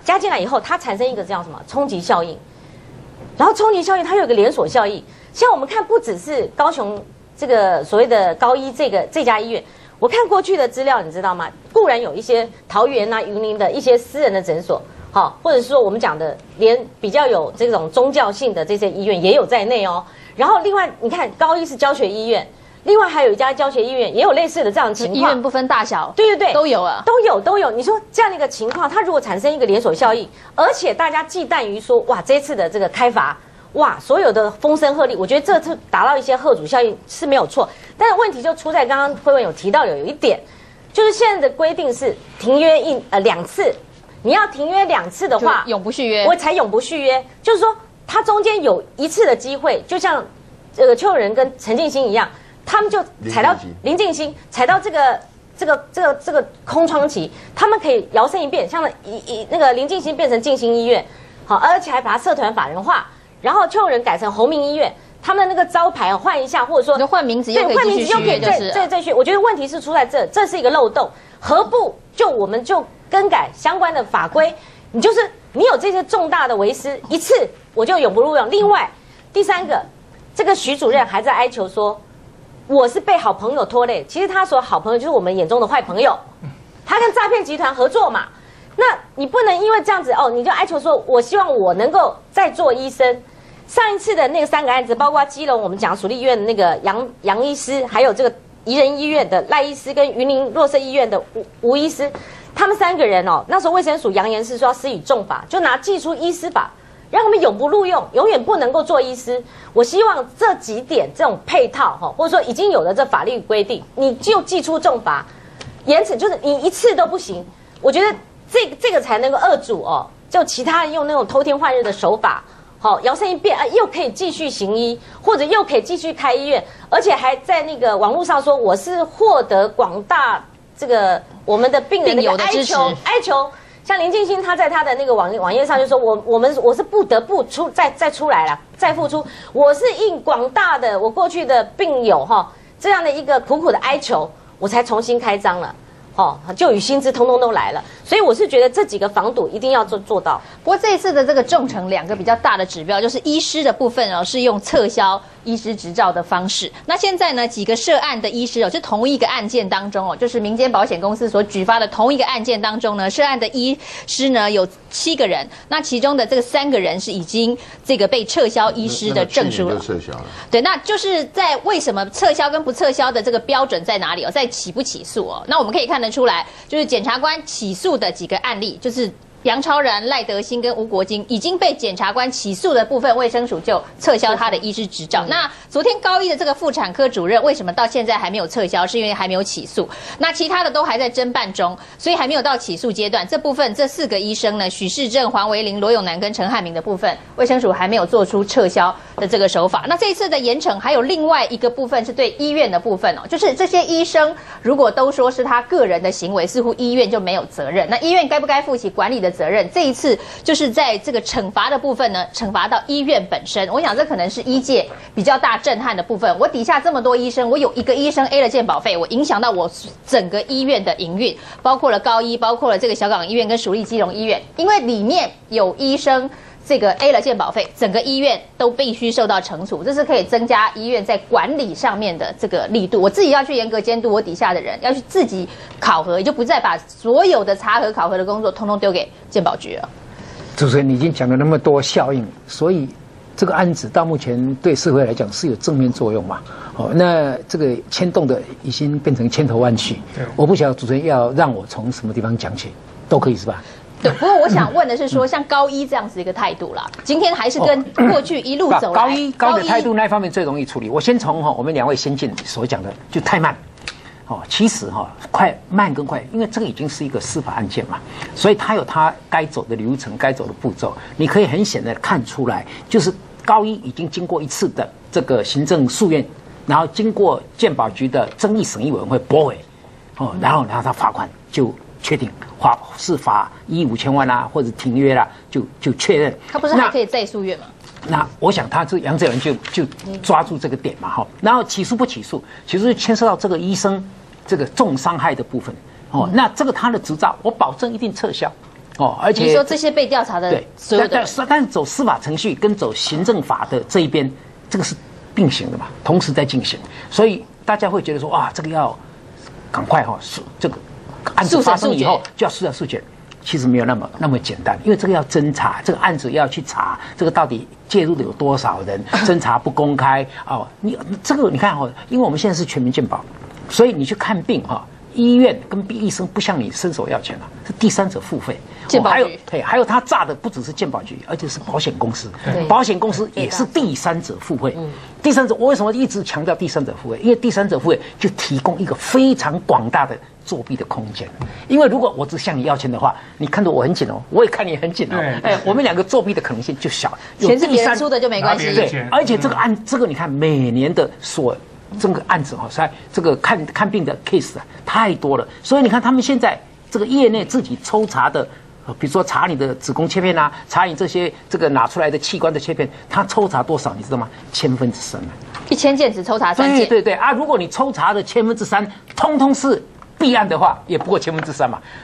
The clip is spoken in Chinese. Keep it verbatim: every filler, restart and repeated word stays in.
加进来以后，它产生一个叫什么冲击效应，然后冲击效应它有一个连锁效应。像我们看，不只是高雄这个所谓的高医这个这家医院，我看过去的资料，你知道吗？固然有一些桃园啊、云林的一些私人的诊所，好，或者说我们讲的连比较有这种宗教性的这些医院也有在内哦。然后另外，你看高医是教学医院。另外还有一家教学医院也有类似的这样的情况， 医院不分大小， 对对对， 都有啊， 都有都有。你说这样的一个情况，它如果产生一个连锁效应，而且大家忌惮于说，哇，这次的这个开罚，哇，所有的风声鹤唳，我觉得这次达到一些贺主效应是没有错。但是问题就出在刚刚慧文有提到有有一点，就是现在的规定是停约一呃两次，你要停约两次的话， 永不续约， 我才永不续约。就是说，它中间有一次的机会，就像这个邱永仁跟陈进兴一样。他们就踩到林进兴，踩到这个这个这个这个空窗期，他们可以摇身一变，像一一那个林进兴变成静心医院，好，而且还把它社团法人化，然后邱人改成宏明医院，他们的那个招牌换一下，或者说就换名字又可以继续续约，就是再再续。我觉得问题是出在这，这是一个漏洞，何不就我们就更改相关的法规？你就是你有这些重大的违失一次，我就永不录用。另外，第三个，这个徐主任还在哀求说。我是被好朋友拖累，其实他所好朋友就是我们眼中的坏朋友，他跟诈骗集团合作嘛。那你不能因为这样子哦，你就哀求说，我希望我能够再做医生。上一次的那个三个案子，包括基隆我们讲属立医院的那个杨杨医师，还有这个宜人医院的赖医师，跟云林弱势医院的吴吴医师，他们三个人哦，那时候卫生署扬言是说要施以重罚，就拿技术医师法。让他们永不录用，永远不能够做医师。我希望这几点这种配套哈，或者说已经有了这法律规定，你就祭出重罚，严惩就是你一次都不行。我觉得这个这个才能够遏阻哦，就其他人用那种偷天换日的手法，好摇身一变啊，又可以继续行医，或者又可以继续开医院，而且还在那个网络上说我是获得广大这个我们的病人的哀求哀求。像林进兴，他在他的那个网网页上就说我我们我是不得不出再再出来了，再付出，我是应广大的我过去的病友哈这样的一个苦苦的哀求，我才重新开张了。哦，就与薪资通通都来了，所以我是觉得这几个防堵一定要做做到。 不过这一次的这个重惩两个比较大的指标，就是医师的部分哦，是用撤销医师执照的方式。那现在呢，几个涉案的医师哦，是同一个案件当中哦，就是民间保险公司所举发的同一个案件当中呢，涉案的医师呢有七个人，那其中的这个三个人是已经这个被撤销医师的证书了。 撤销了。 对，那就是在为什么撤销跟不撤销的这个标准在哪里哦？在起不起诉哦？那我们可以看得出来，就是检察官起诉的几个案例，就是杨超然、赖德兴跟吴国金已经被检察官起诉的部分，卫生署就撤销他的医师执照。嗯、那昨天高一的这个妇产科主任为什么到现在还没有撤销？是因为还没有起诉。那其他的都还在侦办中，所以还没有到起诉阶段。这部分这四个医生呢，许世正、黄维玲、罗永南跟陈汉明的部分，卫生署还没有做出撤销的这个手法。那这一次的严惩还有另外一个部分是对医院的部分哦，就是这些医生如果都说是他个人的行为，似乎医院就没有责任。那医院该不该负起管理的责任？这一次就是在这个惩罚的部分呢，惩罚到医院本身。我想这可能是医界比较大震撼的部分。我底下这么多医生，我有一个医生 A 了健保费，我影响到我整个医院的营运，包括了高医，包括了这个小港医院跟属立基隆医院，因为里面有医生这个 A 了健保费，整个医院都必须受到惩处，这是可以增加医院在管理上面的这个力度。我自己要去严格监督我底下的人，要去自己考核，也就不再把所有的查核考核的工作通通丢给健保局了。 主持人，你已经讲了那么多效应，所以这个案子到目前对社会来讲是有正面作用嘛？哦，那这个牵动的已经变成千头万绪。我不晓得主持人要让我从什么地方讲起，都可以是吧？ 对，不过我想问的是说，像高一这样子一个态度啦，今天还是跟过去一路走来。 高一高的态度那一方面最容易处理。我先从哈我们两位先进所讲的，就太慢。哦，其实哈快慢跟快，因为这个已经是一个司法案件嘛，所以它有它该走的流程、该走的步骤。你可以很显然看出来，就是高一已经经过一次的这个行政诉愿，然后经过健保局的争议审议委员会驳回，哦，然后然后他罚款就确定罚是罚一五千万啦、啊，或者停约啦、啊，就就确认。 他不是还可以再诉愿吗？ 那我想他这杨哲仁就就抓住这个点嘛哈，然后起诉不起诉，其实牵涉到这个医生这个重伤害的部分哦，那这个他的执照我保证一定撤销哦，而且你说这些被调查的对所有的人， 但但是走司法程序跟走行政法的这一边，这个是并行的嘛，同时在进行，所以大家会觉得说啊，这个要赶快哈、哦，这个案子发生以后就要速审速决。其实没有那么那么简单，因为这个要侦查，这个案子要去查，这个到底介入的有多少人，侦查不公开哦。你这个你看哈、哦，因为我们现在是全民健保，所以你去看病哈、哦，医院跟医生不向你伸手要钱了，是第三者付费。 健保局、 哦、还有对，还有他诈的不只是健保局，而且是保险公司， 对保险公司也是第三者付费。嗯、第三者，我为什么一直强调第三者付费？因为第三者付费就提供一个非常广大的作弊的空间。因为如果我只向你要钱的话，你看着我很紧哦，我也看你很紧哦，哎，我们两个作弊的可能性就小。 钱是别人出的就没关系。 对，而且这个案，这个你看每年的所这个案子哈，在这个看看病的 case 啊太多了，所以你看他们现在这个业内自己抽查的。比如说查你的子宫切片啊，查你这些这个拿出来的器官的切片，他抽查多少你知道吗？千分之三一千件只抽查三件。 对对对啊！如果你抽查的千分之三通通是弊案的话，也不过千分之三嘛。